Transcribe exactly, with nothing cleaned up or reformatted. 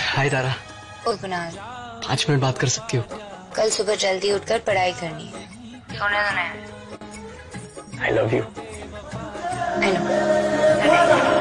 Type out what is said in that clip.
हाय तारा। ओ कुणाल, पाँच मिनट बात कर सकती हो? कल सुबह जल्दी उठकर पढ़ाई करनी है। सोने दो ना। I love you. I no.